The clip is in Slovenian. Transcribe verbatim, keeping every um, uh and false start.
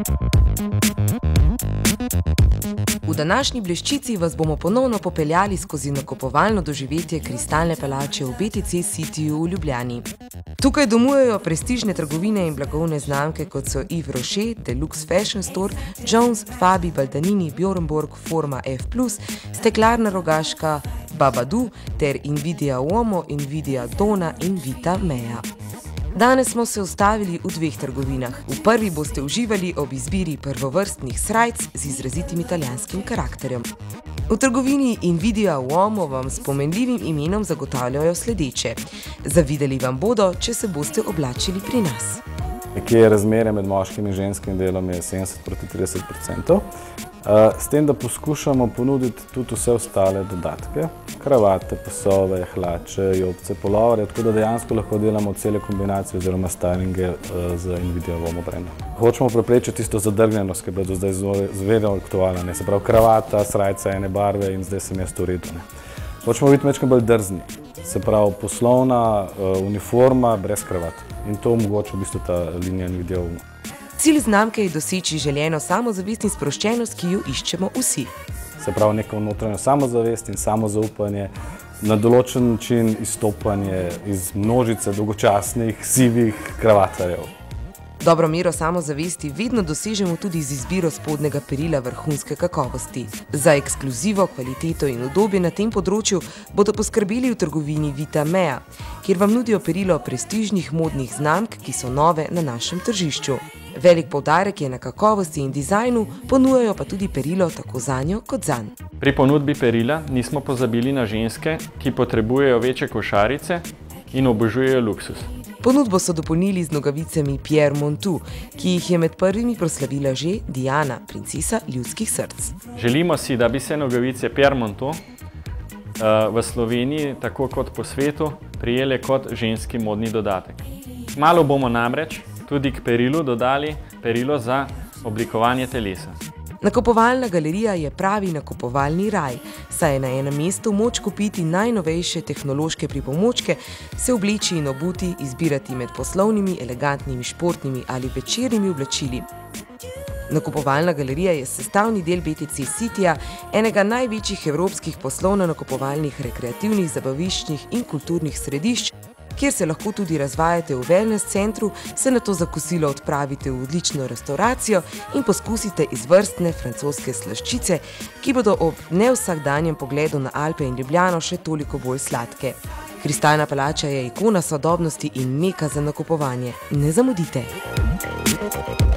V današnji bleščici vas bomo ponovno popeljali skozi nakupovalno doživetje Kristalne palače v B T C Cityju v Ljubljani. Tukaj domujejo prestižne trgovine in blagovne znamke, kot so Yves Rocher, Deluxe Fashion Store, Jones, Fabi, Baldanini, Bjornborg, Forma F plus, Steklarna Rogaška, Babadu ter Invidia Uomo, Invidia Dona in Vita Mea. Danes smo se ustavili v dveh trgovinah. V prvi boste uživali ob izbiri prvovrstnih srajc z izrazitim italijanskim karakterjem. V trgovini Invidia Uomo vam s pomenljivim imenom zagotavljajo sledeče. Zavideli vam bodo, če se boste oblačili pri nas. Nekje razmerje med moškim in ženskim delom je sedemdeset proti trideset procentov. S tem, da poskušamo ponuditi tudi vse ostale dodatke, kravate, pasove, hlače, jopce, polovare, tako da dejansko lahko delamo cele kombinacije oziroma stylinge z Invidia Uomo brandom. Hočemo preprečiti tisto zadrgnjenost, ki je bila do zdaj zvedno aktualna, se pravi kravata, srajca ene barve in zdaj sem jaz to uredil. Hočemo biti malo bolj drzni, se pravi poslovna uniforma brez kravata in to omogoča v bistvu ta linija Invidia Uomo. Cilj znamke je doseči željeno samozavest in sproščenost, ki jo iščemo vsi. Se pravi neko notranjo samozavest in samozaupanje, na določen način izstopanje iz množice dolgočasnih, sivih kravatarjev. Dobro mero samozavesti vedno dosežemo tudi z izbiro spodnjega perila vrhunske kakovosti. Za ekskluzivo, kvaliteto in udobje na tem področju bodo poskrbeli v trgovini Vita Mea, kjer vam nudijo perilo prestižnih modnih znamk, ki so nove na našem tržišču. Velik poudarek je na kakovosti in dizajnu, ponujajo pa tudi perilo tako zanjo kot zanj. Pri ponudbi perila nismo pozabili na ženske, ki potrebujejo večje košarice in obožujejo luksus. Ponudbo so dopolnili z nogavicami Pierre Montu, ki jih je med prvimi proslavila že Diana, princesa ljudskih src. Želimo si, da bi se nogavice Pierre Montu v Sloveniji, tako kot po svetu, prijele kot ženski modni dodatek. Malo bomo namreč tudi k perilu dodali perilo za oblikovanje telesa. Nakupovalna galerija je pravi nakupovalni raj, saj je na enem mestu moč kupiti najnovejše tehnološke pripomočke, se obleči in obuti, izbirati med poslovnimi, elegantnimi, športnimi ali večernimi oblačili. Nakupovalna galerija je sestavni del B T C Cityja, enega največjih evropskih poslovno-nakupovalnih, rekreativnih, zabaviščnih in kulturnih središč, kjer se lahko tudi razvajate v wellness centru, se nato za kosilo odpravite v odlično restauracijo in poskusite izvrstne francoske slaščice, ki bodo ob nevsakdanjem pogledu na Alpe in Ljubljano še toliko bolj sladke. Kristalna palača je ikona sodobnosti in meka za nakupovanje. Ne zamudite!